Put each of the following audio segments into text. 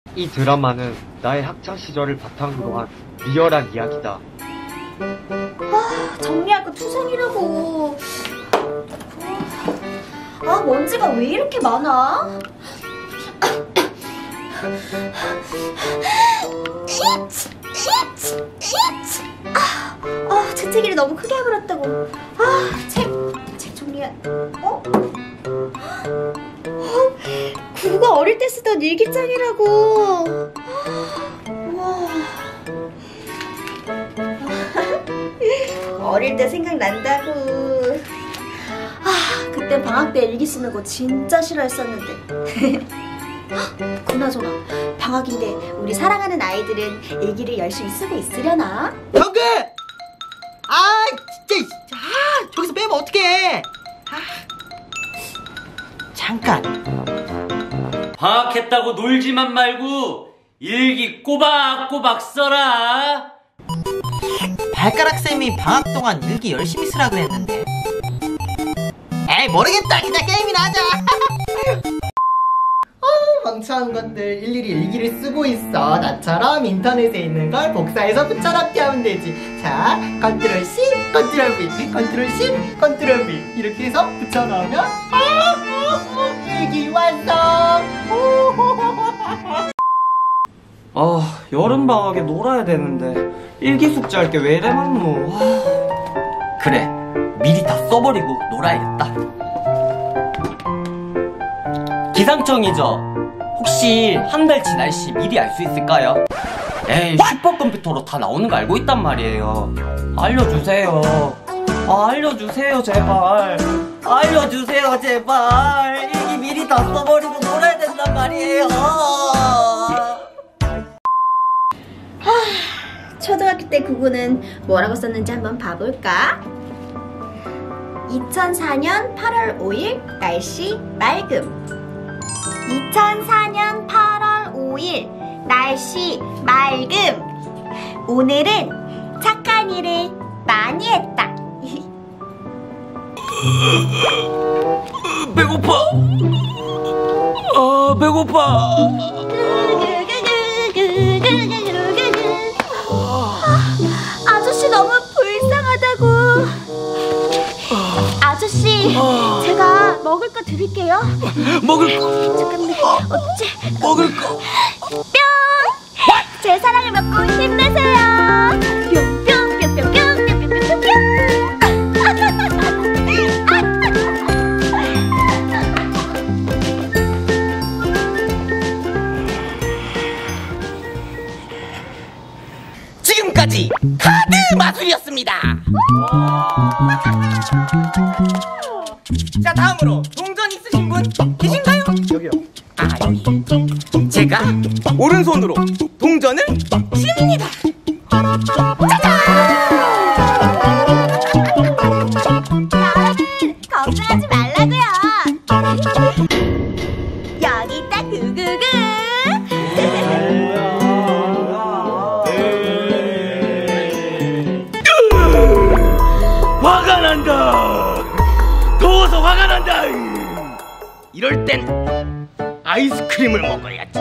이 드라마는 나의 학창 시절을 바탕으로 한 리얼한 이야기다. 정리할 거 투성이라고. 먼지가 왜 이렇게 많아? 재채기를 너무 크게 해버렸다고. 책 정리해. 구구가 어릴 때 쓰던 일기장이라고. 우와. 어릴 때 생각난다고. 그때 방학 때 일기 쓰는 거 진짜 싫어했었는데. 그나저나 방학인데 우리 사랑하는 아이들은 일기를 열심히 쓰고 있으려나? 정글! 진짜 저기서 빼면 어떡해. 잠깐. 방학했다고 놀지만 말고 일기 꼬박꼬박 써라. 발가락쌤이 방학 동안 일기 열심히 쓰라고 했는데. 에이 모르겠다. 그냥 게임이나 하자. 멍청한 것들 일일이 일기를 쓰고 있어. 나처럼 인터넷에 있는 걸 복사해서 붙여넣기 하면 되지. 자, 컨트롤 C, 컨트롤 V, 컨트롤 C, 컨트롤 V 이렇게 해서 붙여넣으면 일기 완성. 여름방학에 놀아야 되는데 일기 숙제할 게 왜 이래 많노. 그래, 미리 다 써버리고 놀아야겠다. 기상청이죠? 혹시 한 달치 날씨 미리 알 수 있을까요? 에이, 슈퍼컴퓨터로 다 나오는 거 알고 있단 말이에요. 알려주세요. 알려주세요, 제발. 알려주세요, 제발. 일기 미리 다 써버리고 놀아야 된단 말이에요. 초등학교 때 구구는 뭐라고 썼는지 한번 봐볼까? 2004년 8월 5일 날씨 맑음. 2004년 8월 5일 날씨 맑음. 오늘은 착한 일을 많이 했다. 배고파. 배고파. 아저씨 너무 불쌍하다고. 아저씨, 제가 먹을 거 드릴게요. 먹을 거. 잠깐만, 먹을 거. 뿅! 제 사랑을 먹고 힘내세요. 뿅뿅뿅뿅뿅뿅뿅뿅뿅. 지금까지 카드 마술이었습니다. 자, 다음으로 동전 있으신 분 계신가요? 여기요. 여기. 제가 오른손으로 동전을 칩니다. 여러분, 걱정하지 말라고요. 여기 있다, 구구구. 화가 난다. 더워서 화가 난다. 이럴 땐 아이스크림을 먹어야지.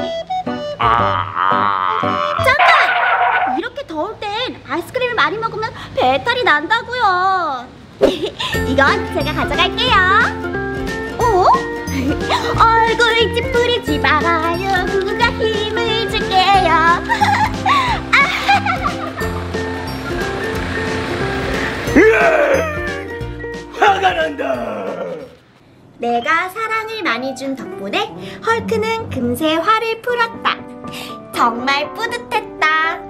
잠깐! 이렇게 더울 땐 아이스크림을 많이 먹으면 배탈이 난다고요. 이건 제가 가져갈게요. 얼굴 찌푸리지 말아요. 구구가 힘을 줄게요. 화가 난다. 내가 사랑을 많이 준 덕분에 헐크는 금세 화를 풀었다. 정말 뿌듯했다.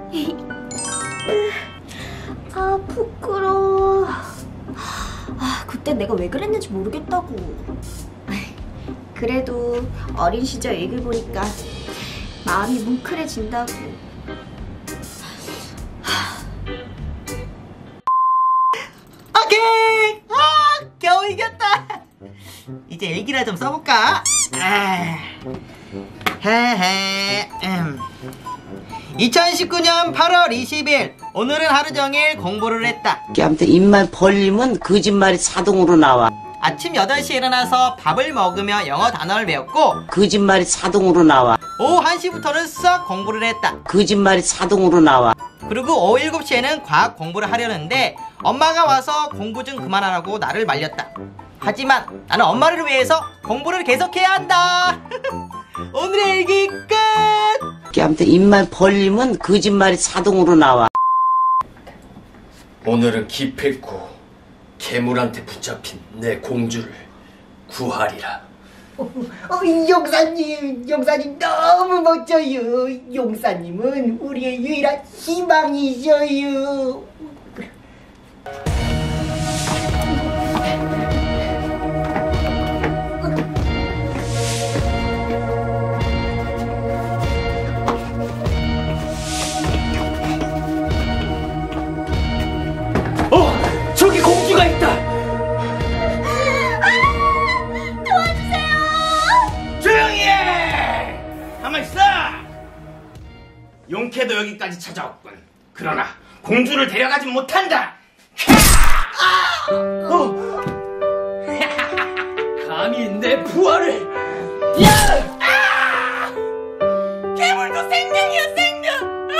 부끄러워. 그때 내가 왜 그랬는지 모르겠다고. 그래도 어린 시절 일기 보니까 마음이 뭉클해진다고. 오케이. 겨우 이겼다. 이제 일기나 좀 써볼까? 2019년 8월 20일 오늘은 하루 종일 공부를 했다. 아무튼 입만 벌리면 거짓말이 자동으로 나와. 아침 8시에 일어나서 밥을 먹으며 영어 단어를 배웠고 거짓말이 자동으로 나와. 오후 1시부터는 수학 공부를 했다. 거짓말이 자동으로 나와. 그리고 오후 7시에는 과학 공부를 하려는데 엄마가 와서 공부 좀 그만하라고 나를 말렸다. 하지만 나는 엄마를 위해서 공부를 계속해야 한다. 오늘의 일기 끝! 아무튼 입만 벌리면 거짓말이 자동으로 나와. 오늘은 기필코 괴물한테 붙잡힌 내 공주를 구하리라. 용사님 너무 멋져요. 용사님은 우리의 유일한 희망이셔요. 저기 공주가 있다. 조용히 해! 가만 있어! 용케도 여기까지 찾아왔군. 그러나 공주를 데려가진 못한다. 감히 내 부하를. 괴물도 생명이야, 생명!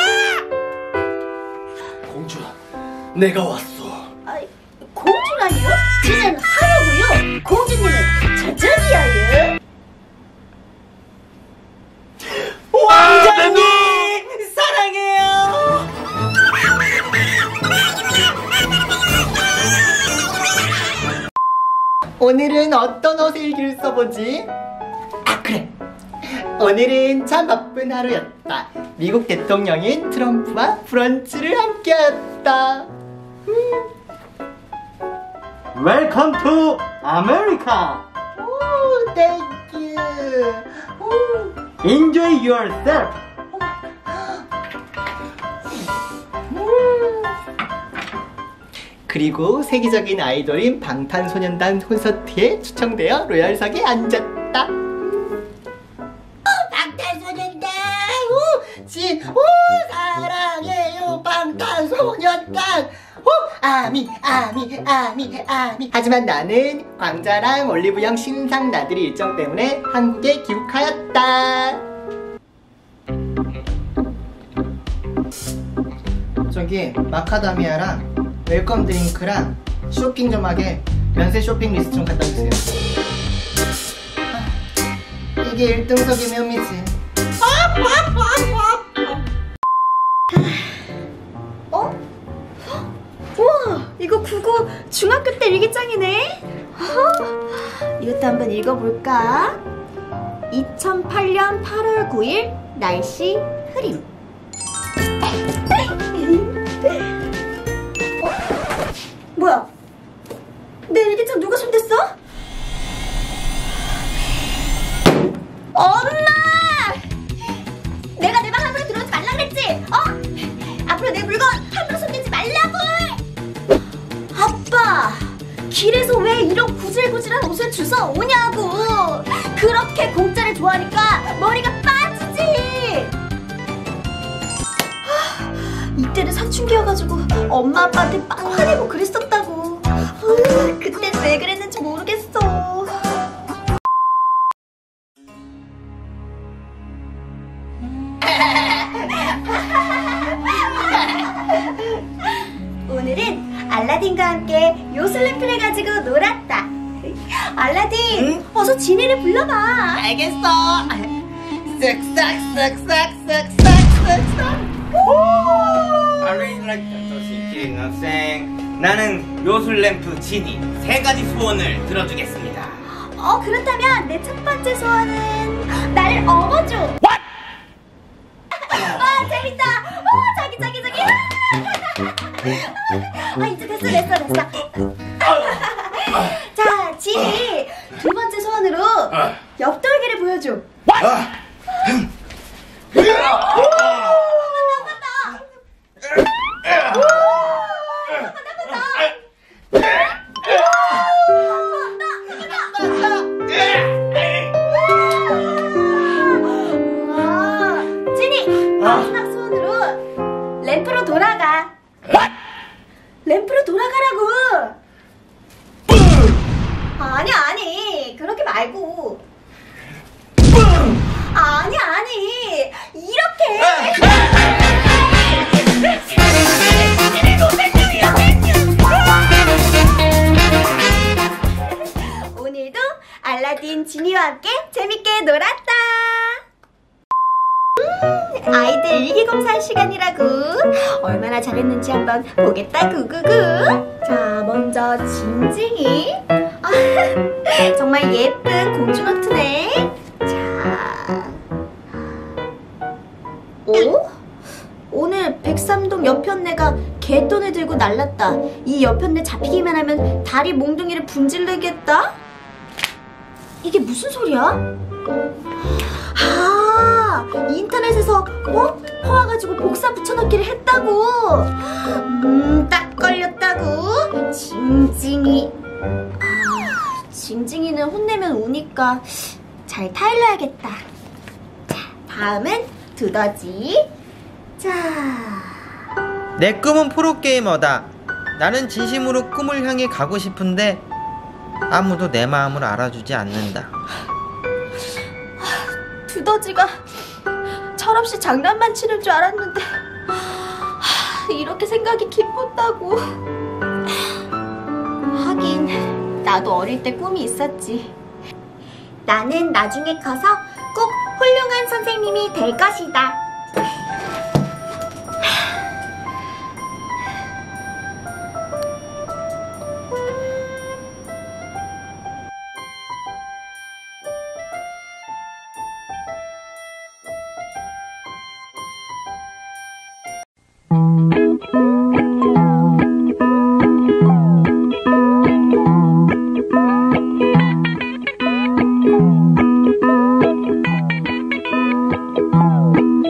공주야, 내가 왔어. 공주라니요? 쟤는 하려고요. 공주님은 저쪽이야요. 왕자님 사랑해요. 오늘은 어떤 옷의 일기를 써보지? 아 그래, 오늘은 참 바쁜 하루였다. 미국 대통령인 트럼프와 브런치를 함께했다. Welcome to America. 오, 땡큐. Enjoy yourself. 그리고 세계적인 아이돌인 방탄소년단 콘서트에 초청되어 로열석에 앉았다. 방탄소년단 사랑해요 방탄소년단. 아미. 하지만 나는 광자랑 올리브영 신상 나들이 일정 때문에 한국에 귀국하였다. 저기 마카다미아랑 웰컴 드링크랑 쇼핑 좀 하게 면세 쇼핑 리스트 좀 갖다 주세요. 이게 1등석이면 흠이지. 우와, 이거 국어 중학교 때 일기장이네. 이것도 한번 읽어볼까? 2008년 8월 9일 날씨 흐림. 뭐야? 내 일기장 누가 손댔어? 엄마! 내가 내 방 함부로 들어오지 말라 그랬지? 앞으로 내 물건 함부로 손대지 말라고! 아빠! 길에서 왜 이런 구질구질한 옷을 주워 오냐고! 그렇게 공짜를 좋아하니까 머리가 빠지지! 이때는 사춘기여가지고 엄마 아빠한테 막 화내고 그랬었다고. 그땐 왜 그랬는지 모르겠어. 오늘은 알라딘과 함께 요술램프를 가지고 놀았다. 알라딘, 어서 지니를 불러봐. 알겠어. 쓱싹쓱싹쓱싹쓱싹. 나는 요술램프 지니 3가지 소원을 들어주겠습니다. 그렇다면 내 첫 번째 소원은 나를 업어줘. What? 재밌다. 자기. 이제 됐어. 자, 지니 두 번째 소원으로 옆돌기를 보여줘. 지니 마지막 소원으로 램프로 돌아가. 램프로 돌아가라고. 아니 그렇게 말고. 아니 이렇게. 오늘도 알라딘 지니와 함께 재밌게 놀았다. 아이들 일기검사할 시간이라고. 얼마나 잘했는지 한번 보겠다 구구구. 자, 먼저 징징이. 정말 예쁜 공주 노트네. 자, 오? 오늘 백삼동 여편네가 개돈을 들고 날랐다. 이 여편네 잡히기만 하면 다리 몽둥이를 분질르겠다. 이게 무슨 소리야? 인터넷에서 퍼와가지고 복사 붙여넣기를 했다고. 딱 걸렸다고. 징징이. 징징이는 혼내면 우니까 잘 타일러야겠다. 자, 다음은 두더지. 자, 내 꿈은 프로게이머다. 나는 진심으로 꿈을 향해 가고 싶은데 아무도 내 마음을 알아주지 않는다. 두더지가 철없이 장난만 치는 줄 알았는데 이렇게 생각이 기뻤다고. 하긴 나도 어릴 때 꿈이 있었지. 나는 나중에 커서 꼭 훌륭한 선생님이 될 것이다.